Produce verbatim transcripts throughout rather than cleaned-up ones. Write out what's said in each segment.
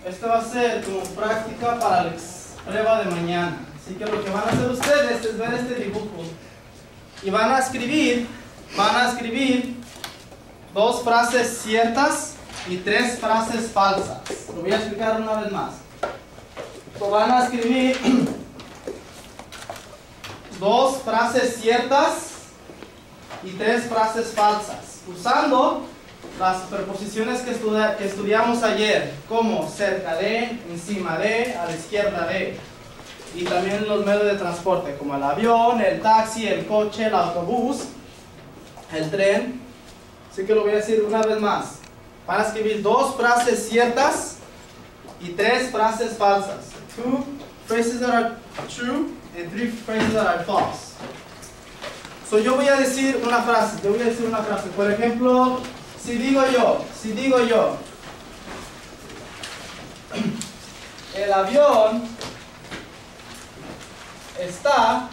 Esto va a ser como práctica para la prueba de mañana. Así que lo que van a hacer ustedes es ver este dibujo. Y van a escribir, van a escribir dos frases ciertas y tres frases falsas. Lo voy a explicar una vez más. So, van a escribir dos frases ciertas y tres frases falsas, usando las preposiciones que, estudi que estudiamos ayer, como cerca de, encima de, a la izquierda de, y también los medios de transporte, como el avión, el taxi, el coche, el autobús, el tren. Así que lo voy a decir una vez más. Van a escribir dos frases ciertas y tres frases falsas. Two phrases that are true and three phrases that are false. So yo voy a decir una frase, yo voy a decir una frase. Por ejemplo, si digo yo, si digo yo, el avión está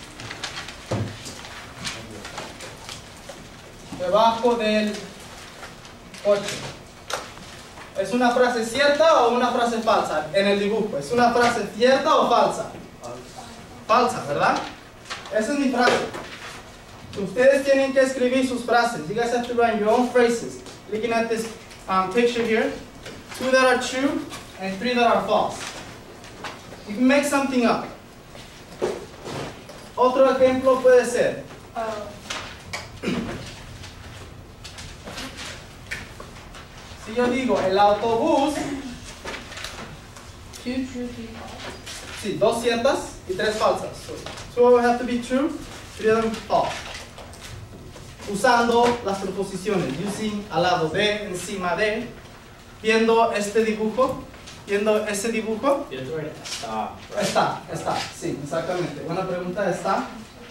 debajo del coche. ¿Es una frase cierta o una frase falsa en el dibujo? ¿Es una frase cierta o falsa? Falsa, ¿verdad? Esa es mi frase. Ustedes tienen que escribir sus frases. You guys have to write your own phrases. Looking at this um, picture here, two that are true and three that are false. You can make something up. Otro ejemplo puede ser. Si yo digo el autobús, sí, dos ciertas y tres falsas. So, two will have to be true, three of them false. Usando las preposiciones, using al lado de, encima de, viendo este dibujo, viendo ese dibujo. Está. Está, está, sí, exactamente. Buena pregunta, está.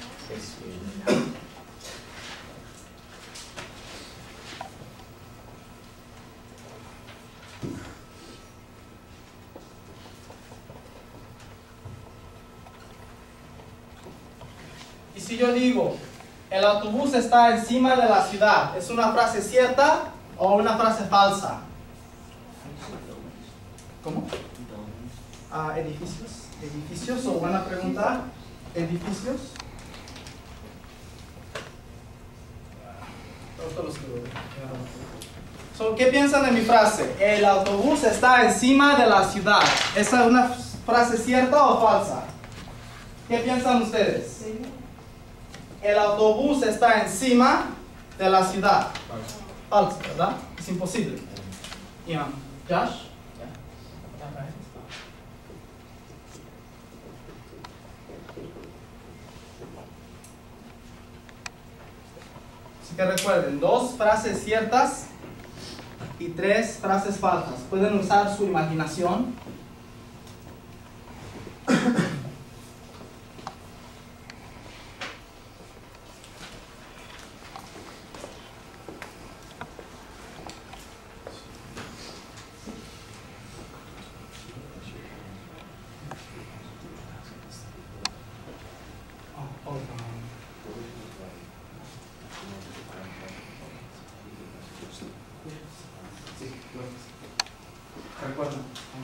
Y si yo digo, el autobús está encima de la ciudad, ¿es una frase cierta o una frase falsa? ¿Cómo? Ah, edificios. Edificios, o buena pregunta. Edificios. So, ¿qué piensan de mi frase? El autobús está encima de la ciudad. ¿Esa es una frase cierta o falsa? ¿Qué piensan ustedes? Sí. El autobús está encima de la ciudad. Falso, ¿verdad? Es imposible. Yeah. Josh? Así que recuerden, dos frases ciertas y tres frases falsas. Pueden usar su imaginación. Recuerden.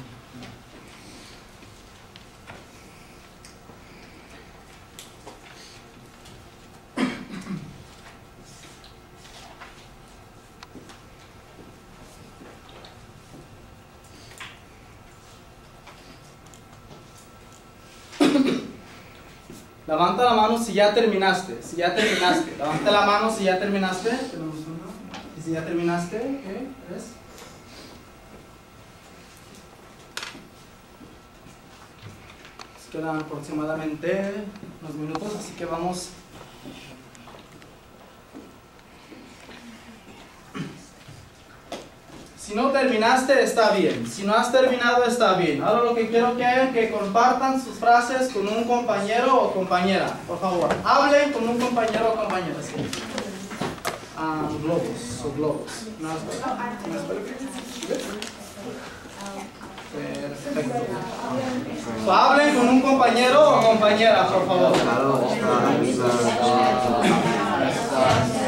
Levanta la mano si ya terminaste. Si ya terminaste. Levanta la mano si ya terminaste. Tenemos uno. Y si ya terminaste, ¿qué? ¿Tres? Quedan aproximadamente unos minutos, así que vamos. Si no terminaste, está bien. Si no has terminado, está bien. Ahora lo que quiero que hagan es que compartan sus frases con un compañero o compañera. Por favor, hablen con un compañero o compañera. ¿Sí? Ah, globos o globos. ¿No has Perfecto. So, hablen con un compañero o compañera, por favor.